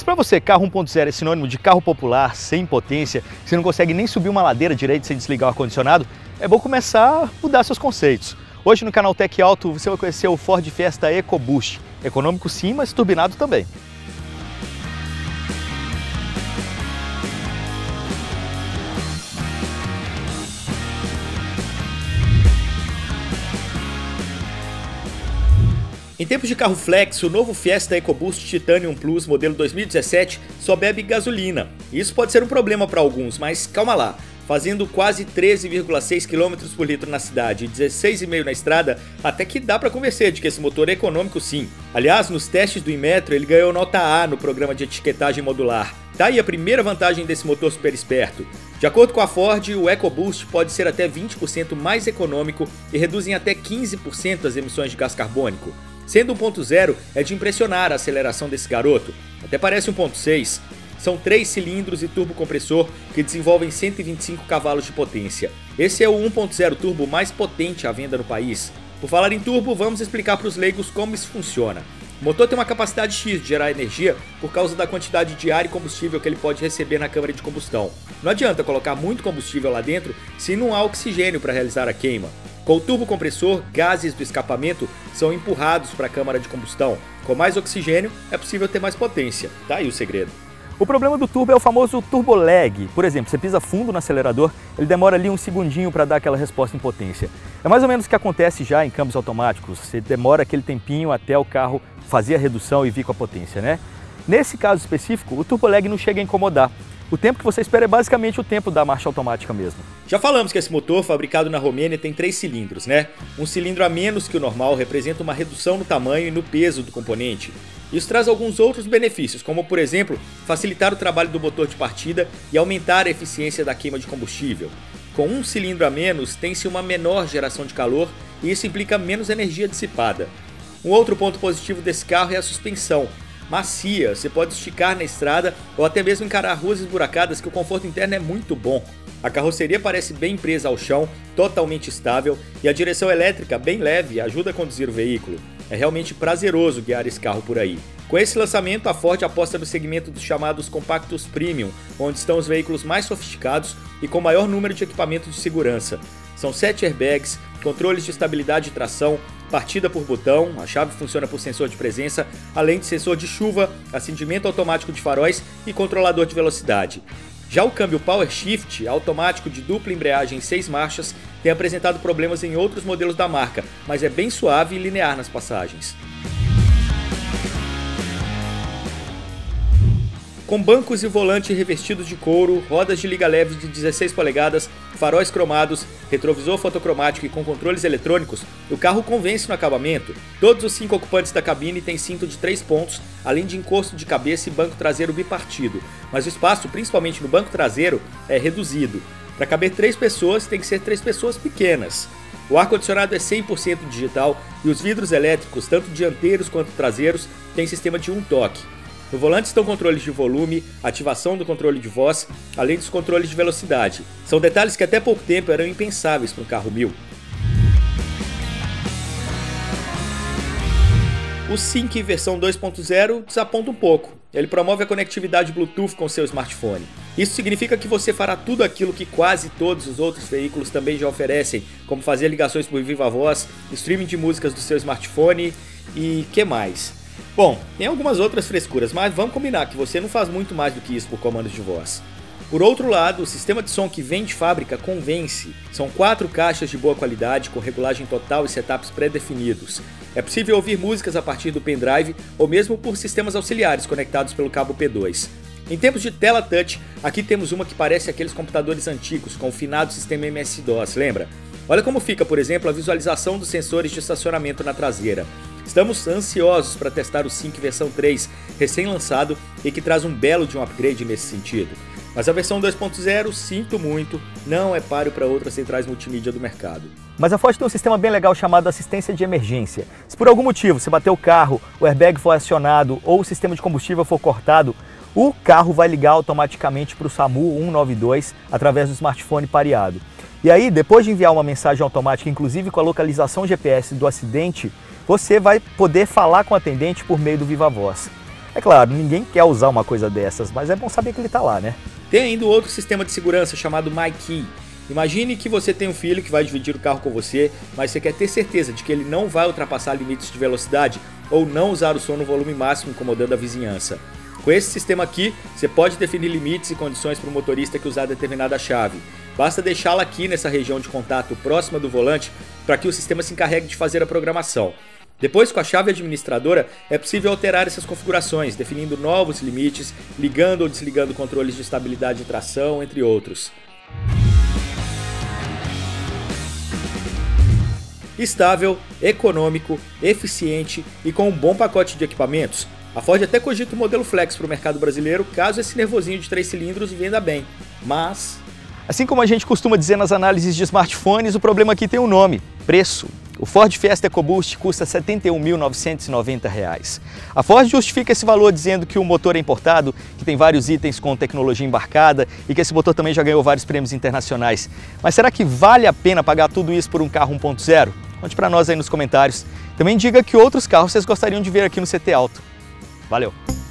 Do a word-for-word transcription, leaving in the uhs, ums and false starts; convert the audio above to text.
Se para você carro um ponto zero é sinônimo de carro popular, sem potência, que você não consegue nem subir uma ladeira direito sem desligar o ar-condicionado, é bom começar a mudar seus conceitos. Hoje no canal Tech Auto você vai conhecer o Ford Fiesta EcoBoost. Econômico sim, mas turbinado também. Em tempos de carro flex, o novo Fiesta EcoBoost Titanium Plus modelo dois mil e dezessete só bebe gasolina. Isso pode ser um problema para alguns, mas calma lá. Fazendo quase treze vírgula seis quilômetros por litro na cidade e dezesseis vírgula cinco na estrada, até que dá para convencer de que esse motor é econômico sim. Aliás, nos testes do Inmetro ele ganhou nota A no programa de etiquetagem modular. Tá aí a primeira vantagem desse motor super esperto. De acordo com a Ford, o EcoBoost pode ser até vinte por cento mais econômico e reduz em até quinze por cento as emissões de gás carbônico. Sendo um ponto zero, é de impressionar a aceleração desse garoto. Até parece um ponto seis. São três cilindros e turbocompressor que desenvolvem cento e vinte e cinco cavalos de potência. Esse é o um ponto zero turbo mais potente à venda no país. Por falar em turbo, vamos explicar para os leigos como isso funciona. O motor tem uma capacidade X de gerar energia por causa da quantidade de ar e combustível que ele pode receber na câmara de combustão. Não adianta colocar muito combustível lá dentro se não há oxigênio para realizar a queima. Com o turbocompressor, gases do escapamento são empurrados para a câmara de combustão. Com mais oxigênio, é possível ter mais potência. Tá aí o segredo. O problema do turbo é o famoso turbo lag. Por exemplo, você pisa fundo no acelerador, ele demora ali um segundinho para dar aquela resposta em potência. É mais ou menos o que acontece já em câmbios automáticos. Você demora aquele tempinho até o carro fazer a redução e vir com a potência, né? Nesse caso específico, o turbo lag não chega a incomodar. O tempo que você espera é basicamente o tempo da marcha automática mesmo. Já falamos que esse motor, fabricado na Romênia, tem três cilindros, né? Um cilindro a menos que o normal representa uma redução no tamanho e no peso do componente. Isso traz alguns outros benefícios, como por exemplo, facilitar o trabalho do motor de partida e aumentar a eficiência da queima de combustível. Com um cilindro a menos, tem-se uma menor geração de calor e isso implica menos energia dissipada. Um outro ponto positivo desse carro é a suspensão. Macia, você pode esticar na estrada ou até mesmo encarar ruas esburacadas que o conforto interno é muito bom. A carroceria parece bem presa ao chão, totalmente estável e a direção elétrica bem leve ajuda a conduzir o veículo. É realmente prazeroso guiar esse carro por aí. Com esse lançamento, a Ford aposta no segmento dos chamados compactos premium, onde estão os veículos mais sofisticados e com maior número de equipamentos de segurança. São sete airbags, controles de estabilidade e tração, partida por botão, a chave funciona por sensor de presença, além de sensor de chuva, acendimento automático de faróis e controlador de velocidade. Já o câmbio Power Shift, automático de dupla embreagem em seis marchas, tem apresentado problemas em outros modelos da marca, mas é bem suave e linear nas passagens. Com bancos e volante revestidos de couro, rodas de liga leve de dezesseis polegadas, faróis cromados, retrovisor fotocromático e com controles eletrônicos, o carro convence no acabamento. Todos os cinco ocupantes da cabine têm cinto de três pontos, além de encosto de cabeça e banco traseiro bipartido, mas o espaço, principalmente no banco traseiro, é reduzido. Para caber três pessoas, tem que ser três pessoas pequenas. O ar-condicionado é cem por cento digital e os vidros elétricos, tanto dianteiros quanto traseiros, têm sistema de um toque. No volante estão controles de volume, ativação do controle de voz, além dos controles de velocidade. São detalhes que até pouco tempo eram impensáveis para um carro mil. O Sync versão dois ponto zero desaponta um pouco. Ele promove a conectividade Bluetooth com seu smartphone. Isso significa que você fará tudo aquilo que quase todos os outros veículos também já oferecem, como fazer ligações por viva voz, streaming de músicas do seu smartphone e que mais? Bom, tem algumas outras frescuras, mas vamos combinar que você não faz muito mais do que isso por comandos de voz. Por outro lado, o sistema de som que vem de fábrica convence. São quatro caixas de boa qualidade com regulagem total e setups pré-definidos. É possível ouvir músicas a partir do pendrive ou mesmo por sistemas auxiliares conectados pelo cabo P dois. Em tempos de tela touch, aqui temos uma que parece aqueles computadores antigos com o finado sistema M S DOS, lembra? Olha como fica, por exemplo, a visualização dos sensores de estacionamento na traseira. Estamos ansiosos para testar o Sync versão três, recém-lançado e que traz um belo de um upgrade nesse sentido. Mas a versão dois ponto zero, sinto muito, não é páreo para outras centrais multimídia do mercado. Mas a Ford tem um sistema bem legal chamado assistência de emergência. Se por algum motivo você bater o carro, o airbag for acionado ou o sistema de combustível for cortado, o carro vai ligar automaticamente para o SAMU cento e noventa e dois através do smartphone pareado. E aí, depois de enviar uma mensagem automática, inclusive com a localização G P S do acidente, você vai poder falar com o atendente por meio do Viva Voz. É claro, ninguém quer usar uma coisa dessas, mas é bom saber que ele está lá, né? Tem ainda outro sistema de segurança chamado MyKey. Imagine que você tem um filho que vai dividir o carro com você, mas você quer ter certeza de que ele não vai ultrapassar limites de velocidade ou não usar o som no volume máximo incomodando a vizinhança. Com esse sistema aqui, você pode definir limites e condições para o motorista que usar determinada chave. Basta deixá-la aqui nessa região de contato próxima do volante para que o sistema se encarregue de fazer a programação. Depois, com a chave administradora, é possível alterar essas configurações, definindo novos limites, ligando ou desligando controles de estabilidade e tração, entre outros. Estável, econômico, eficiente e com um bom pacote de equipamentos, a Ford até cogita o modelo Flex para o mercado brasileiro caso esse nervosinho de três cilindros venda bem, mas... Assim como a gente costuma dizer nas análises de smartphones, o problema aqui tem um nome: preço. O Ford Fiesta EcoBoost custa setenta e um mil novecentos e noventa reais. A Ford justifica esse valor dizendo que o motor é importado, que tem vários itens com tecnologia embarcada e que esse motor também já ganhou vários prêmios internacionais. Mas será que vale a pena pagar tudo isso por um carro um ponto zero? Conte pra nós aí nos comentários. Também diga que outros carros vocês gostariam de ver aqui no C T Auto. Valeu!